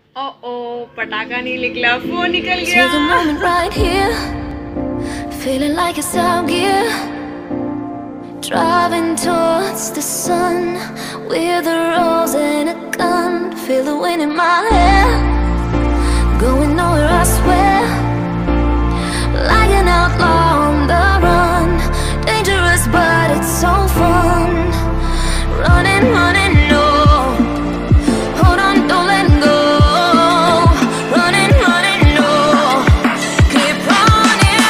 ओ पटाखा नहीं निकला, फोन निकल गया। Take a moment right here, feeling like it's out gear, driving towards the sun with a rose and a gun. Feel the wind in my hair, going nowhere I swear, like an outlaw on the run. Dangerous but it's so fun, running, running, no. Hold on, don't let go. Running, running, no. Keep running.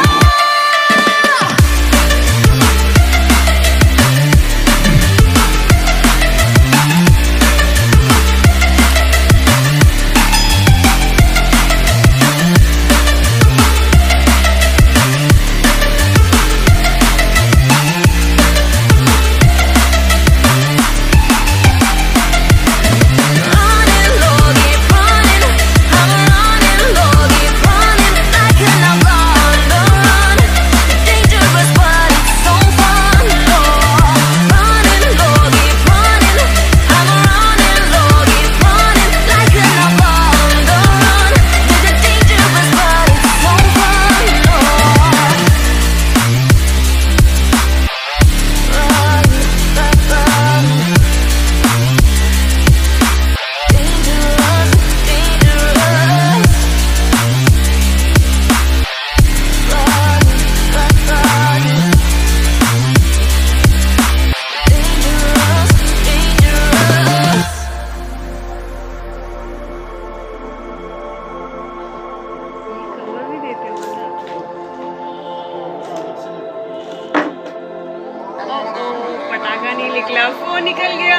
पटाखा नहीं निकला, phone निकल गया।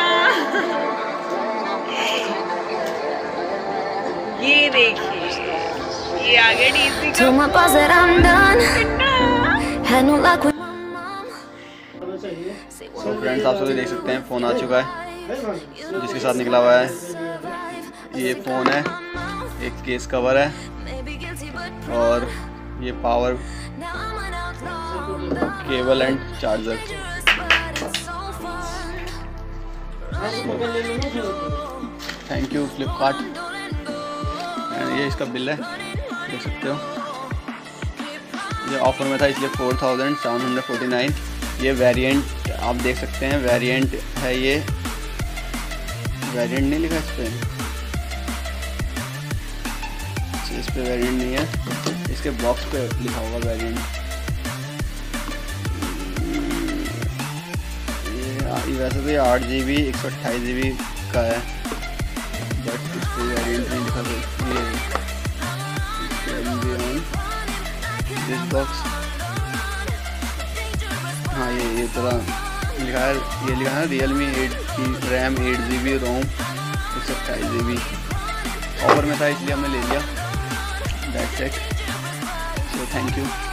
ये देखिए, ये आगे DC का। Told my boss that I'm done. Had no luck with my mom. तो फ्रेंड्स आप सभी देख सकते हैं फ़ोन आ चुका है जिसके साथ निकला हुआ है। ये फ़ोन है, एक केस कवर है और ये power cable and charger. Thank you Flipkart. ये इसका बिल है, देख सकते हो। ये ऑफर में था इसलिए 4749। ये वेरिएंट आप देख सकते हैं, वेरिएंट है ये। वेरिएंट नहीं लिखा इस पे वेरिएंट नहीं है, इसके बॉक्स पे लिखा होगा वेरिएंट। ये वैसे तो ये 8 GB 128 GB का है, बट इस पर वेरिएंट नहीं लिखा। ये बॉक्स, हाँ ये तरह लिखा है। ये लिखा है Realme 8 की RAM 8 GB ROM 128 GB। Offer में था इसलिए हमने ले लिया। That's it, so thank you.